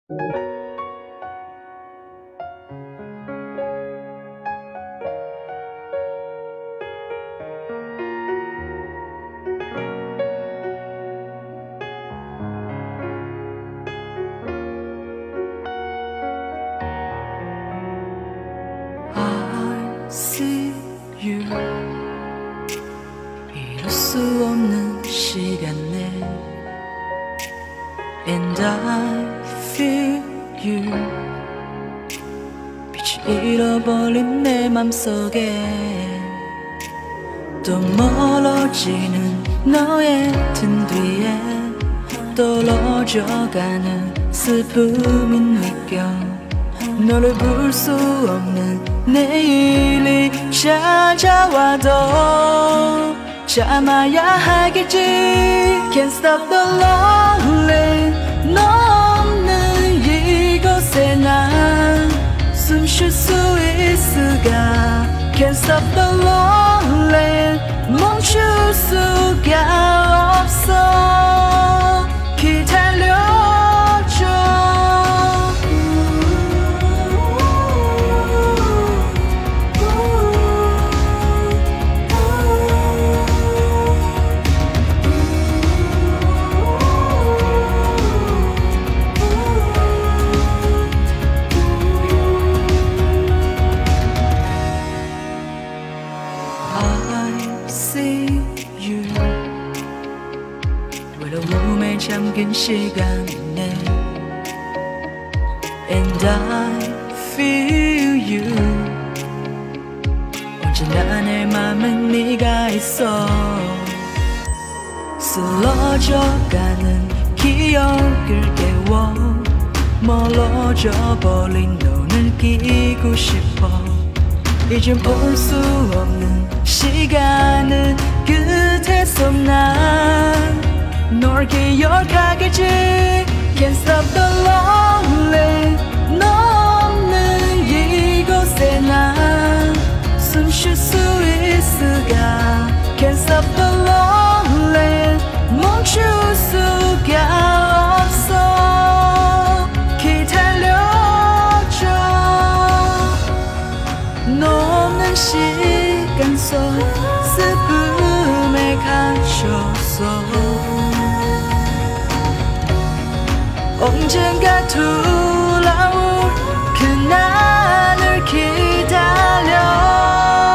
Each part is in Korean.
I see you 이룰 수 없는 시간에 And I feel you 빛이 잃어버린 내 맘속에 또 멀어지는 너의 등 뒤에 떨어져가는 슬픔이 느껴 너를 볼 수 없는 내일이 찾아와도 참아야 하겠지 Can't stop the lonely 너 없는 이곳에 난 숨 쉴 수 있을까 Can't stop the lonely 멈출 수가 없어 기다려줘 외로움에 잠긴 시간에 And I feel you 언제나 내 맘에 네가 있어 슬러져가는 기억을 깨워 멀어져 버린 너를 끼고 싶어 이젠 볼 수 없는 시간을 끝에서 난 널 기억하겠지 Can't stop the lonely 너 없는 이곳에 난 숨 쉴 수 있을까 Can't stop the lonely 멈출 수가 없어 기다려줘 너 없는 시간 속 슬픔에 갇혔어 언젠가 돌아올 그날을 기다려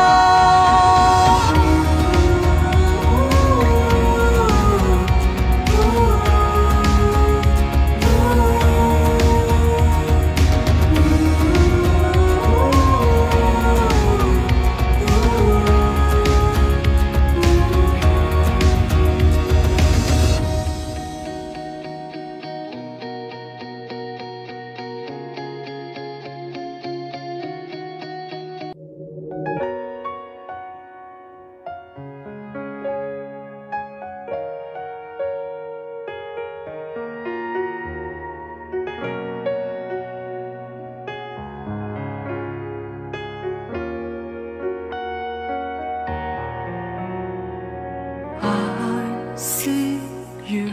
See you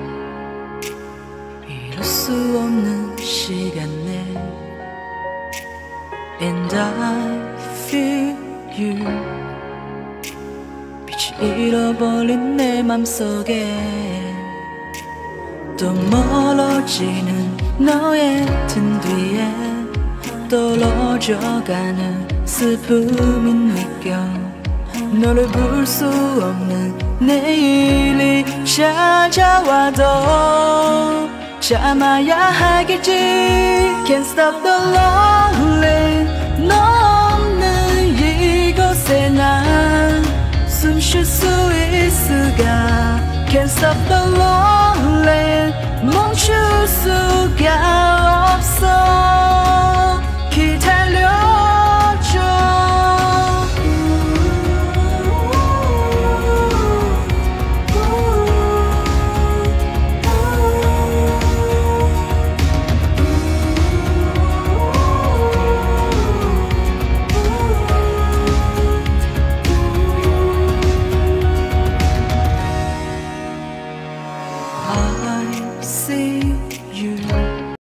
이룰 수 없는 시간에 And I feel you 빛이 잃어버린 내 맘속에 또 멀어지는 너의 등 뒤에 떨어져가는 슬픔이 느껴 너를 볼 수 없는 내일이 찾아와도 참아야 하겠지 Can't stop the lonely 너 없는 이곳에 난 숨 쉴 수 있을까 Can't stop the lonely 멈출 수